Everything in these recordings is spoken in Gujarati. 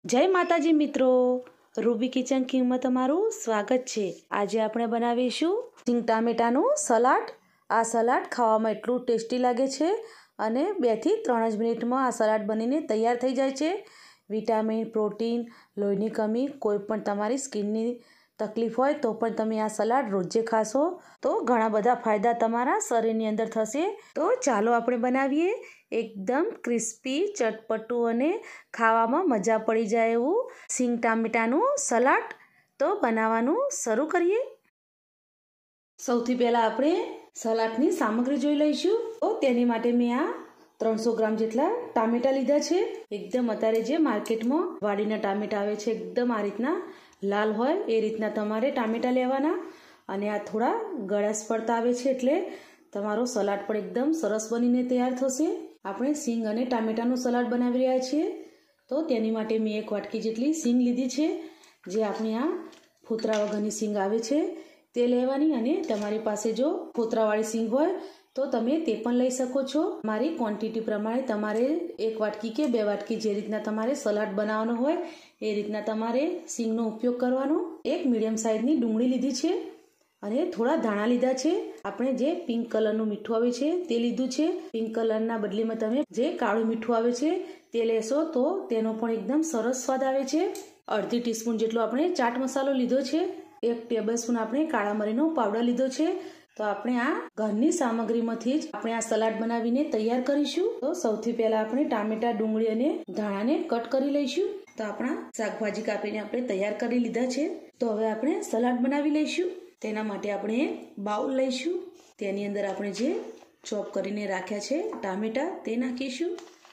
જય માતાજી મિત્રો, રૂબી કિચન કિંગમાં તમારું સ્વાગત છે। આજે આપણે બનાવીશું સિંગ ટામેટાનું સલાડ। આ સલાડ ખાવામાં એટલું ટેસ્ટી લાગે છે અને 2 થી 3 જ મિનિટમાં આ સલાડ બનીને તૈયાર થઈ જાય છે। વિટામિન, પ્રોટીન, લોહીની કમી, કોઈ પણ તમારી સ્કિનની તકલીફ હોય તો પણ તમે આ સલાડ રોજે ખાશો તો ઘણા બધા ફાયદા તમારા શરીરની અંદર થશે। તો ચાલો આપણે બનાવીએ એકદમ ક્રિસ્પી, ચટપટું અને ખાવામાં મજા પડી જાય એવું સિંગ ટામેટાનું સલાડ। તો બનાવવાનું શરૂ કરીએ। સૌથી પહેલાં આપણે સલાડની સામગ્રી જોઈ લઈશું। તો તેની માટે મેં આ 300 ગ્રામ જેટલા ટામેટા લીધા છે। એકદમ અત્યારે જે માર્કેટમાં વાડીના ટામેટા આવે છે એકદમ આ રીતના લાલ હોય એ રીતના તમારે ટામેટા લેવાના અને આ થોડા ગળાશ પડતા આવે છે એટલે તમારો સલાડ પણ એકદમ સરસ બનીને તૈયાર થશે। આપણે સિંગ અને ટામેટાનું સલાડ બનાવી રહ્યા છીએ તો તેની માટે મેં 1 વાટકી જેટલી સિંગ લીધી છે। જે આપણી આ ફોતરા વગરની સિંગ આવે છે તે લેવાની અને તમારી પાસે જો ફોતરાવાળી સિંગ હોય તો તમે તે પણ લઈ શકો છો। મારી ક્વોન્ટિટી પ્રમાણે તમારે 1 વાટકી કે 2 વાટકી જે રીતના તમારે સલાડ બનાવવાનો હોય એ રીતના તમારે સિંગનો ઉપયોગ કરવાનો। એક મીડિયમ સાઇઝની ડુંગળી લીધી છે અને થોડા ધાણા લીધા છે। આપણે જે પિંક કલરનું મીઠું આવે છે તે લીધું છે। પિંક કલરના બદલીમાં તમે જે કાળું મીઠું આવે છે તે લેશો તો તેનો પણ એકદમ સરસ સ્વાદ આવે છે। અડધી ટીસ્પૂન જેટલો આપણે ચાટ મસાલો લીધો છે। 1 ટેબલસ્પૂન આપણે કાળા મરીનો પાવડર લીધો છે। તો આપણે આ ઘરની સામગ્રીમાંથી જ આપણે આ સલાડ બનાવીને તૈયાર કરીશું। તો સૌથી પહેલા આપણે ટામેટા, ડુંગળી અને ધાણાને કટ કરી લઈશું। તો આપણા શાકભાજી કાપીને આપણે તૈયાર કરી લીધા છે। તો હવે આપણે સલાડ બનાવી લઈશું। તેના માટે આપણે એક બાઉલ લઈશું। તેની અંદર આપણે જે ચોપ કરીને રાખ્યા છે ટામેટા તે નાખીશું।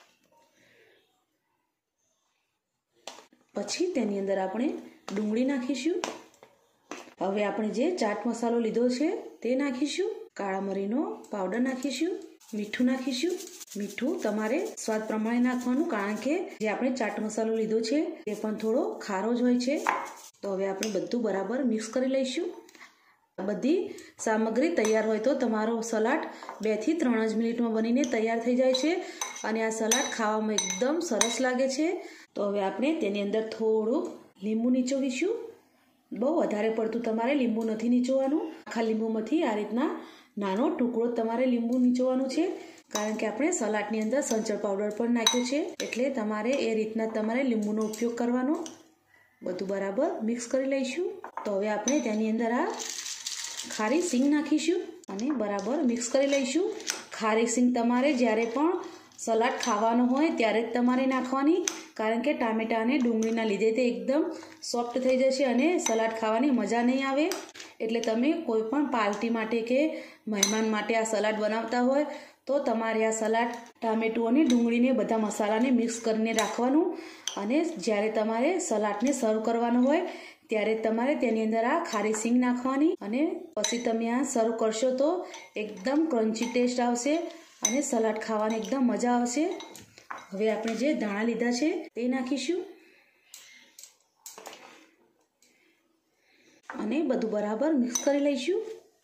પછી તેની અંદર આપણે ડુંગળી નાખીશું। હવે આપણે જે ચાટ મસાલો લીધો છે તે નાખીશું। કાળા મરીનો પાવડર નાખીશું। મીઠું નાખીશું। મીઠું તમારે સ્વાદ પ્રમાણે નાખવાનું કારણ કે જે આપણે ચાટ મસાલો લીધો છે તે પણ થોડો ખારો જ હોય છે। તો હવે આપણે બધું બરાબર મિક્સ કરી લઈશું। બધી સામગ્રી તૈયાર હોય તો તમારો સલાડ 2 થી 3 જ મિનિટમાં બનીને તૈયાર થઈ જાય છે અને આ સલાડ ખાવામાં એકદમ સરસ લાગે છે। તો હવે આપણે તેની અંદર થોડું લીંબુ નીચોવીશું। બહુ વધારે પડતું તમારે લીંબુ નથી નીચોવાનું। આખા લીંબુમાંથી આ રીતના નાનો ટુકડો તમારે લીંબુ નીચોવાનું છે કારણ કે આપણે સલાડની અંદર સંચળ પાવડર પણ નાખ્યો છે એટલે તમારે એ રીતના તમારે લીંબુનો ઉપયોગ કરવાનો। બધું બરાબર મિક્સ કરી લઈશું। તો હવે આપણે તેની અંદર આ ખારી સિંગ નાખીશું અને બરાબર મિક્સ કરી લઈશું। ખારી સિંગ તમારે જ્યારે પણ સલાડ ખાવાનું હોય ત્યારે જ તમારે નાખવાની કારણ કે ટામેટા અને ડુંગળીના લીધે તે એકદમ સોફ્ટ થઈ જશે અને સલાડ ખાવાની મજા નહીં આવે। એટલે તમે કોઈ પણ પાર્ટી માટે કે મહેમાન માટે આ સલાડ બનાવતા હોય તો તમારે આ સલાડ ટામેટું અને ડુંગળીને બધા મસાલાને મિક્સ કરીને રાખવાનું અને જ્યારે તમારે સલાડને સર્વ કરવાનું હોય ત્યારે તમારે તેની અંદર આ ખારી સિંગ નાખવાની અને પછી તમે આ સર્વ કરશો તો એકદમ ક્રન્ચી ટેસ્ટ આવશે અને સલાડ ખાવાની એકદમ મજા આવશે। હવે આપણે જે ધાણા લીધા છે તે નાખીશું અને બધું બરાબર મિક્સ કરી લઈશું।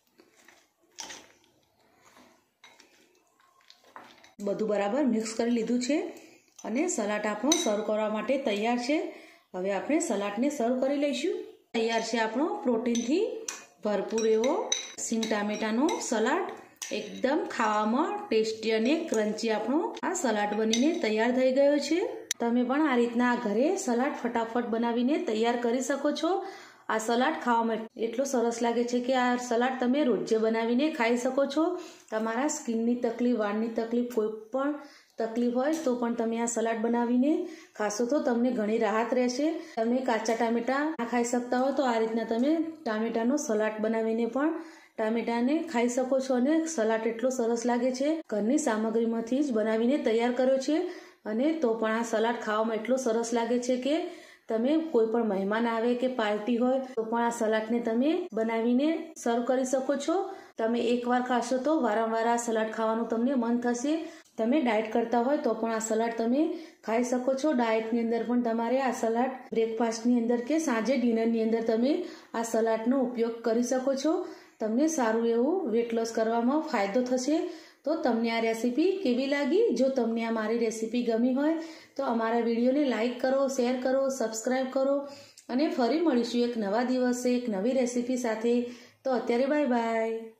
બધું બરાબર મિક્સ કરી લીધું છે અને સલાડ આપણો સર્વ કરવા માટે તૈયાર છે। હવે આપણે સલાડને સર્વ કરી લઈશું। તૈયાર છે આપણો પ્રોટીનથી ભરપૂર એવો સિંગ ટામેટાનો સલાડ। એકદમ ખાવામાં ટેસ્ટી અને ક્રન્ચી આપણો આ સલાડ બનીને તૈયાર થઈ ગયો છે। તમે પણ આ રીતના ઘરે સલાડ ફટાફટ બનાવીને તૈયાર કરી શકો છો। આ સલાડ ખાવામાં એટલો સરસ લાગે છે કે આ સલાડ તમે રોજે બનાવીને ખાઈ શકો છો। તમારા સ્કિનની તકલીફ, વાળની તકલીફ, કોઈ પણ તકલીફ હોય તો પણ તમે આ સલાડ બનાવીને ખાશો તો તમને ઘણી રાહત રહેશે। તમે કાચા ટામેટા ના ખાઈ શકતા હો તો આ રીતના તમે ટામેટાનો સલાડ બનાવીને પણ ટામેટાને ખાઈ શકો છો અને સલાડ એટલો સરસ લાગે છે। ઘરની સામગ્રીમાંથી જ બનાવીને તૈયાર કર્યો છે અને તો પણ આ સલાડ ખાવામાં એટલો સરસ લાગે છે કે તમે કોઈ પણ મહેમાન આવે કે પાર્ટી હોય તો પણ આ સલાડને તમે બનાવીને સર્વ કરી શકો છો। તમે એકવાર ખાશો તો વારંવાર આ સલાડ ખાવાનું તમને મન થશે। તમે ડાયટ કરતા હોય તો પણ આ સલાડ તમે ખાઈ શકો છો। ડાયટની અંદર પણ તમારે આ સલાડ બ્રેકફાસ્ટની અંદર કે સાંજે ડિનરની અંદર તમે આ સલાડનો ઉપયોગ કરી શકો છો। તમને સારું એવું વેટ લોસ કરવામાં ફાયદો થશે। તો તમને આ રેસીપી કેવી લાગી? જો તમને આ મારી રેસીપી ગમી હોય તો અમારા વિડીયોને લાઈક કરો, શેર કરો, સબસ્ક્રાઈબ કરો અને ફરી મળીશું એક નવા દિવસે એક નવી રેસીપી સાથે. તો અત્યારે બાય બાય.